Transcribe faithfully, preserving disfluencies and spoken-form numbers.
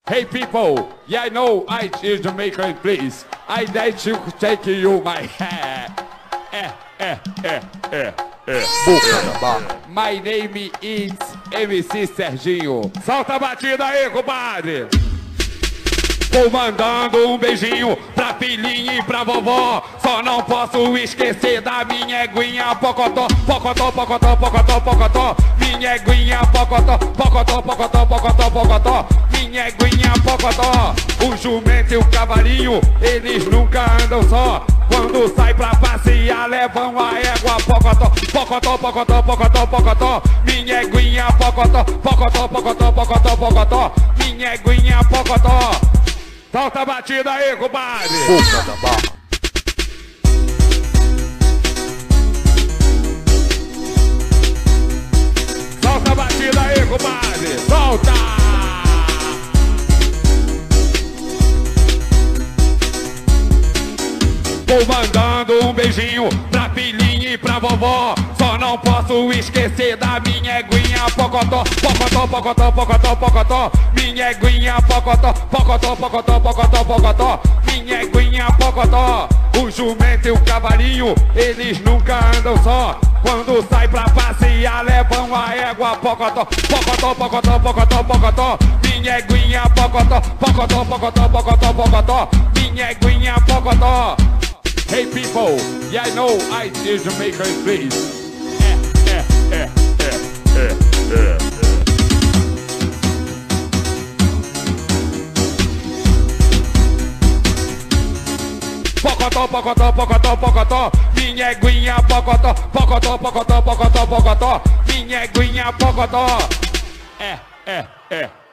Hey people, yeah, I know I is Jamaican, please. I like to take you my hair. É, é, é, é, é. Boca da barra. My name is M C Serginho. Solta a batida aí, compadre. Tô mandando um beijinho pra filhinha e pra vovó. Só não posso esquecer da minha eguinha pocotó, pocotó, pocotó, pocotó, pocotó. Minha eguinha pocotó, pocotó, pocotó, pocotó, pocotó. Minha eguinha pocotó. O jumento e o cavalinho, eles nunca andam só. Quando sai pra passear, levam a égua pocotó, pocotó, pocotó, pocotó, pocotó. Minha eguinha pocotó, pocotó, pocotó, pocotó, pocotó. Minha eguinha pocotó. Solta a batida aí, compadre! Boca da barra. Solta a batida aí, compadre! Solta! Tô mandando um beijinho pra filhinha e pra vovó. Só não posso esquecer da minha eguinha pocotó, pocotó, pocotó, pocotó, pocotó. Minha eguinha pocotó, pocotó, pocotó, pocotó, pocotó. Minha eguinha pocotó. O jumento e o cavalinho, eles nunca andam só. Quando sai pra passear, levam a égua pocotó, pocotó, pocotó, pocotó, pocotó. Minha eguinha pocotó, pocotó, pocotó, pocotó, pocotó. Minha eguinha pocotó. Hey people, yeah, I know I is Jamaican, please. É, é, é, é, é, é, é. Pocotó, pocotó, pocotó, pocotó. Minha eguinha pocotó, pocotó, pocotó, pocotó, pocotó. Minha eguinha pocotó. É, é, é.